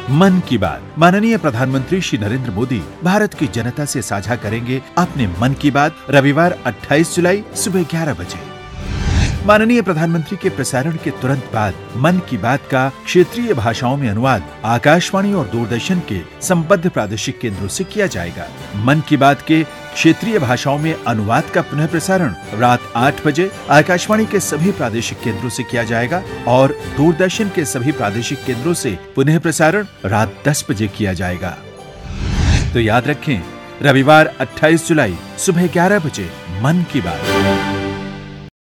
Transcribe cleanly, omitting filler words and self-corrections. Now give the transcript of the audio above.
मन की बात। माननीय प्रधानमंत्री श्री नरेंद्र मोदी भारत की जनता से साझा करेंगे अपने मन की बात रविवार 28 जुलाई सुबह 11 बजे। माननीय प्रधानमंत्री के प्रसारण के तुरंत बाद मन की बात का क्षेत्रीय भाषाओं में अनुवाद आकाशवाणी और दूरदर्शन के संबद्ध प्रादेशिक केंद्रों से किया जाएगा। मन की बात के क्षेत्रीय भाषाओं में अनुवाद का पुनः प्रसारण रात 8 बजे आकाशवाणी के सभी प्रादेशिक केंद्रों से किया जाएगा और दूरदर्शन के सभी प्रादेशिक केंद्रों से पुनः प्रसारण रात 10 बजे किया जाएगा। तो याद रखें, रविवार 28 जुलाई सुबह 11 बजे मन की बात।